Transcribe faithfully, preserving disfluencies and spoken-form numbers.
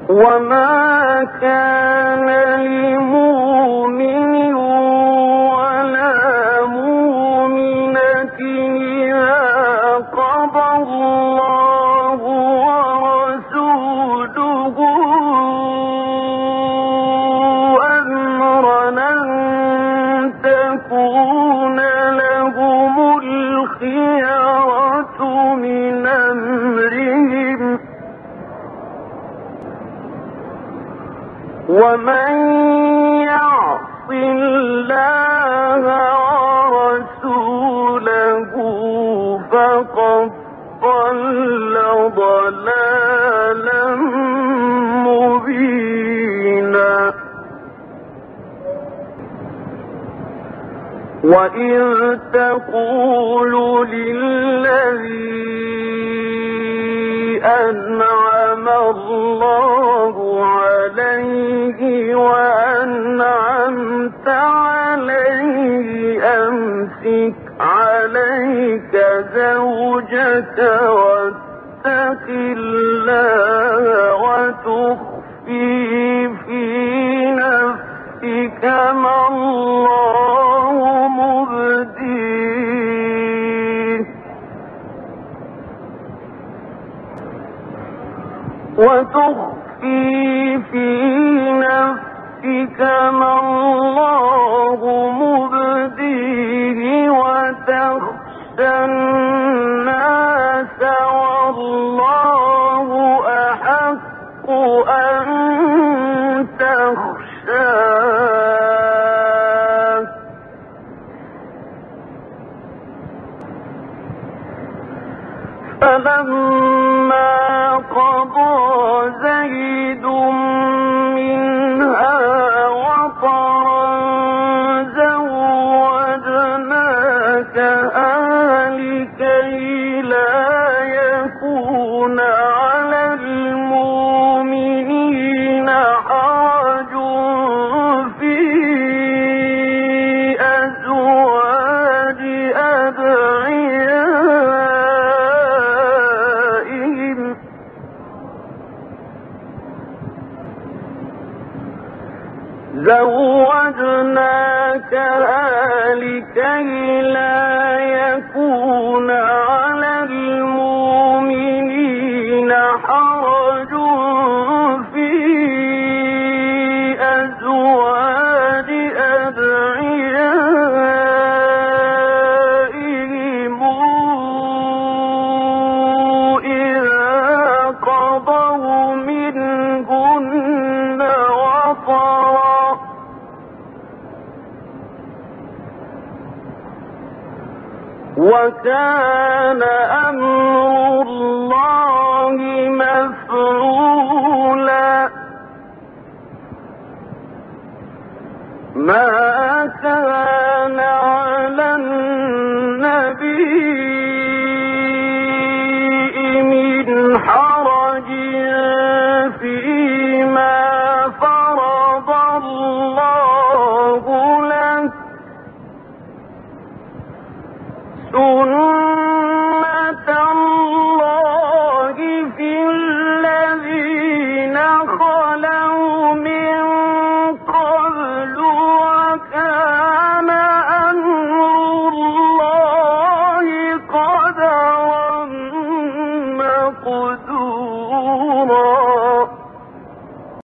وما كان لمؤمن ولا مؤمنة إذا قضى الله ورسوله أمرا أن تكون لهم الخيرة من أمرهم ومن يعص الله ورسوله فقد ضل ضلالا مبينا. وإذ تقول للذي أنعم الله عليه وأنعمت عليه أمسك عليك زوجك واتق الله وتخفي في نفسك ما الله مبديه وتخفي في نفسك ما الله مبديه وتخشى الناس والله أحق أن تخشاه. فلما قضى زيد منها وطرا زوجناكها لكي لا يكون على المؤمنين حرج في أزواج أدعيائهم زوجناكها لكي لا يكون على المؤمنين حرج في أزواج أدعيائهم إذا قضوا منهن وطرا وكان أمر